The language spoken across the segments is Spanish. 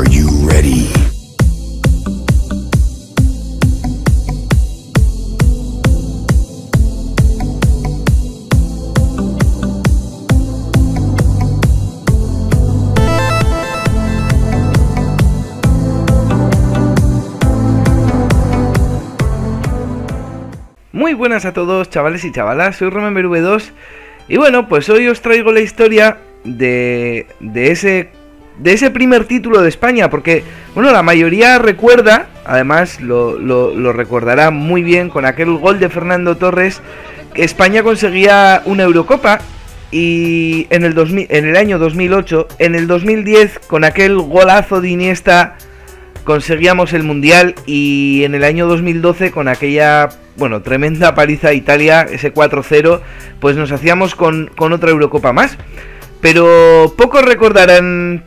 Are you ready? Muy buenas a todos, chavales y chavalas, soy RomanV2 y bueno, pues hoy os traigo la historia de ese primer título de España, porque bueno, la mayoría recuerda, además lo recordará muy bien con aquel gol de Fernando Torres, que España conseguía una Eurocopa y en el año 2008, en el 2010 con aquel golazo de Iniesta conseguíamos el Mundial y en el año 2012 con aquella, bueno, tremenda paliza a Italia, ese 4-0, pues nos hacíamos con otra Eurocopa más. Pero pocos recordarán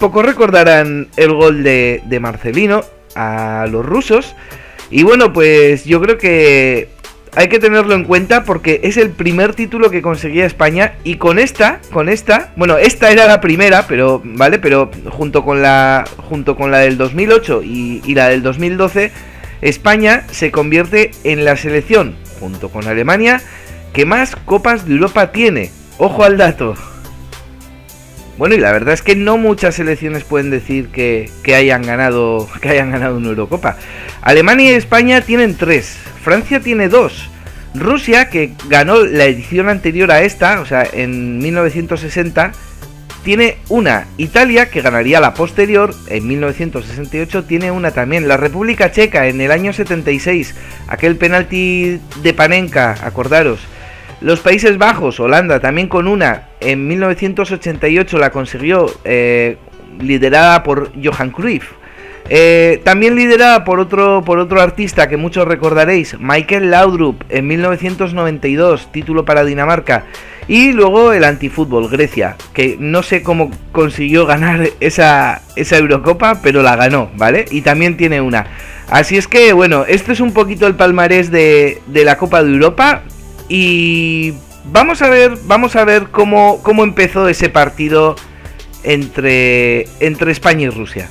el gol de Marcelino a los rusos. Y bueno, pues yo creo que hay que tenerlo en cuenta porque es el primer título que conseguía España. Y con esta, bueno, esta era la primera, pero vale, pero junto con la del 2008 y la del 2012, España se convierte en la selección, junto con Alemania, que más Copas de Europa tiene. Ojo al dato. Bueno, y la verdad es que no muchas selecciones pueden decir que hayan ganado una Eurocopa. Alemania y España tienen 3, Francia tiene 2, Rusia, que ganó la edición anterior a esta, o sea, en 1960, tiene una. Italia, que ganaría la posterior, en 1968, tiene una también. La República Checa, en el año 76, aquel penalti de Panenka, acordaros. Los Países Bajos, Holanda, también con una, en 1988 la consiguió, liderada por Johan Cruyff. También liderada por otro artista que muchos recordaréis, Michael Laudrup, en 1992, título para Dinamarca. Y luego el antifútbol, Grecia, que no sé cómo consiguió ganar esa Eurocopa, pero la ganó, ¿vale? Y también tiene una. Así es que, bueno, esto es un poquito el palmarés de la Copa de Europa. Y vamos a ver cómo empezó ese partido entre España y Rusia.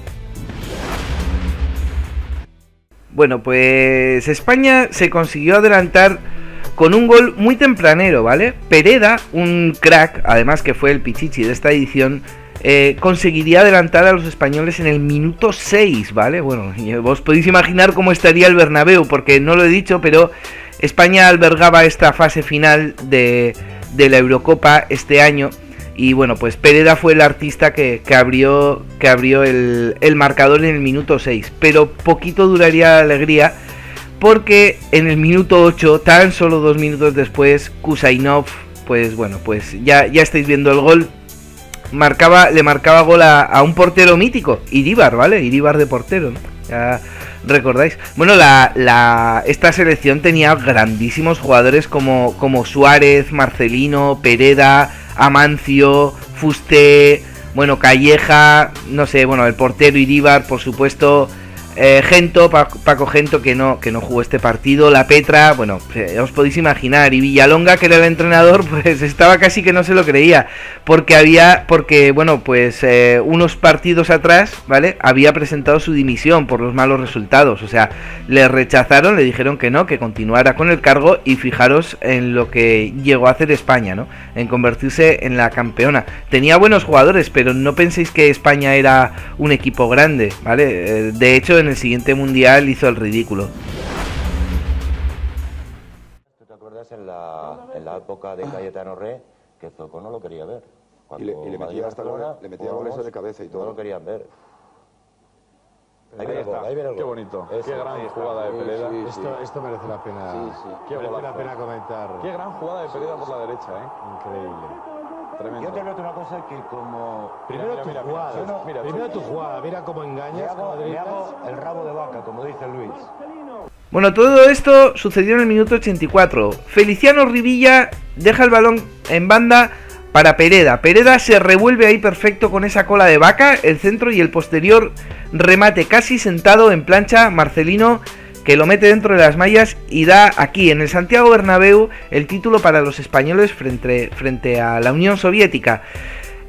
Bueno, pues España se consiguió adelantar con un gol muy tempranero, ¿vale? Pereda, un crack, además que fue el pichichi de esta edición, conseguiría adelantar a los españoles en el minuto 6, ¿vale? Bueno, vos podéis imaginar cómo estaría el Bernabéu, porque no lo he dicho, pero España albergaba esta fase final de la Eurocopa este año. Y bueno, pues Pereda fue el artista que abrió el marcador en el minuto 6. Pero poquito duraría la alegría, porque en el minuto 8, tan solo 2 minutos después, Kusainov, pues bueno, pues ya estáis viendo el gol. Le marcaba gol a un portero mítico, Iríbar, ¿vale? Iríbar de portero, ¿no? Ya recordáis. Bueno, esta selección tenía grandísimos jugadores como Suárez, Marcelino, Pereda, Amancio, Fusté, bueno, Calleja, no sé, bueno, el portero Iríbar, por supuesto, Gento, Paco Gento, que no jugó este partido, La Petra, bueno, os podéis imaginar, y Villalonga, que era el entrenador, pues estaba casi que no se lo creía, porque bueno, pues unos partidos atrás, ¿vale?, había presentado su dimisión por los malos resultados, o sea, le rechazaron, le dijeron que no, que continuara con el cargo, y fijaros en lo que llegó a hacer España, ¿no?, en convertirse en la campeona. Tenía buenos jugadores, pero no penséis que España era un equipo grande, ¿vale? De hecho, en el siguiente mundial hizo el ridículo. ¿Te acuerdas en la época de Cayetano Re que Zoco no lo quería ver? Y le metía hasta le metía goles de cabeza y todo. No lo querían ver. Ahí viene el gol. Qué bonito. Qué gran jugada de Pereda. Esto merece la pena. Merece la pena comentar. Qué gran jugada de Pereda por la derecha, Increíble. Tremendo. Yo te veo una cosa que como... Primero tu jugada, mira cómo engañas. Me hago el rabo de vaca, como dice Luis. Bueno, todo esto sucedió en el minuto 84. Feliciano Rivilla deja el balón en banda para Pereda. Pereda se revuelve ahí perfecto con esa cola de vaca, el centro y el posterior remate casi sentado en plancha. Marcelino, que lo mete dentro de las mallas y da aquí en el Santiago Bernabéu el título para los españoles frente a la Unión Soviética.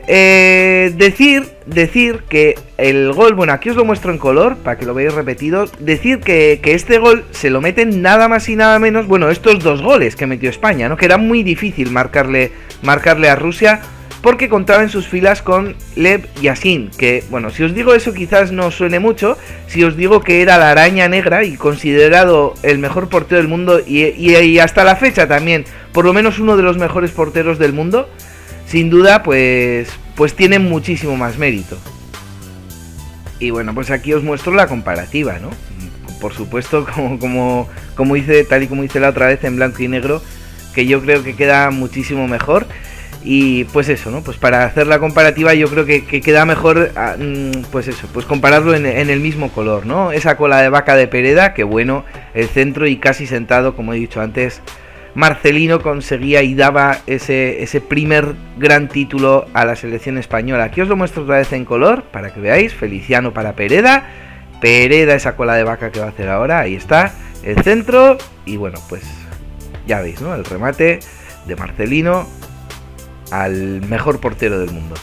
decir que el gol, bueno, aquí os lo muestro en color para que lo veáis repetido. Decir que este gol se lo meten nada más y nada menos, bueno, estos dos goles que metió España, ¿no? Que era muy difícil marcarle a Rusia, porque contaba en sus filas con Lev Yashin, que, bueno, si os digo eso quizás no suene mucho. Si os digo que era la araña negra y considerado el mejor portero del mundo y hasta la fecha también, por lo menos uno de los mejores porteros del mundo, sin duda, pues tiene muchísimo más mérito. Y bueno, pues aquí os muestro la comparativa, ¿no? Por supuesto, como hice, tal y como hice la otra vez en blanco y negro, que yo creo que queda muchísimo mejor. Y pues eso, ¿no? Pues para hacer la comparativa yo creo que queda mejor, pues eso, pues compararlo en el mismo color, ¿no? Esa cola de vaca de Pereda, que bueno, el centro y casi sentado, como he dicho antes, Marcelino conseguía y daba ese primer gran título a la selección española. Aquí os lo muestro otra vez en color para que veáis. Feliciano para Pereda. Pereda, esa cola de vaca que va a hacer ahora. Ahí está, el centro. Y bueno, pues ya veis, ¿no? El remate de Marcelino al mejor portero del mundo.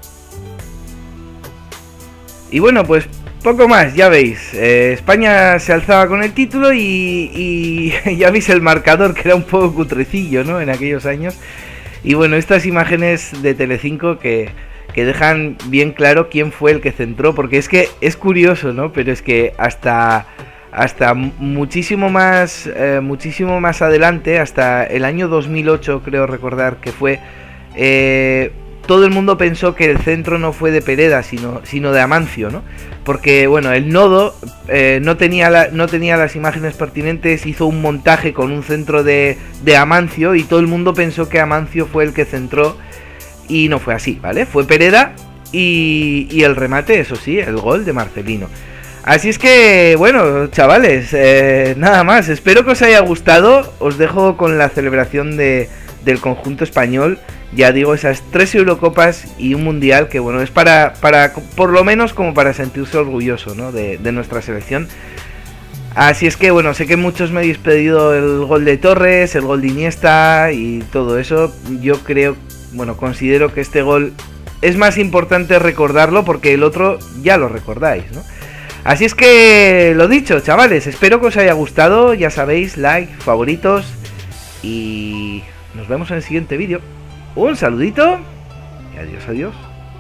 Y bueno, pues poco más, ya veis, España se alzaba con el título y ya veis el marcador, que era un poco cutrecillo, ¿no? En aquellos años. Y bueno, estas imágenes de Telecinco que dejan bien claro quién fue el que centró, porque es que es curioso, ¿no? Pero es que hasta muchísimo más adelante, hasta el año 2008 creo recordar que fue, todo el mundo pensó que el centro no fue de Pereda, sino de Amancio, ¿no? Porque, bueno, el nodo no tenía las imágenes pertinentes, hizo un montaje con un centro de Amancio y todo el mundo pensó que Amancio fue el que centró y no fue así, ¿vale? Fue Pereda y el remate, eso sí, el gol de Marcelino. Así es que, bueno, chavales, nada más, espero que os haya gustado. Os dejo con la celebración del conjunto español. Ya digo, esas 3 Eurocopas y un Mundial que, bueno, es para por lo menos como para sentirse orgulloso, ¿no? de nuestra selección. Así es que, bueno, sé que muchos me habéis pedido el gol de Torres, el gol de Iniesta y todo eso. Yo creo, bueno, considero que este gol es más importante recordarlo porque el otro ya lo recordáis, ¿no? Así es que, lo dicho, chavales, espero que os haya gustado. Ya sabéis, like, favoritos y nos vemos en el siguiente vídeo. Un saludito y adiós, adiós.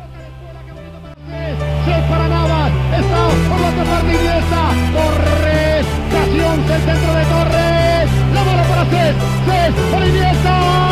Para Navas, está por la otra parte Iniesta, Torres, casi 11 el centro de Torres, la bola para Cés, para Iniesta.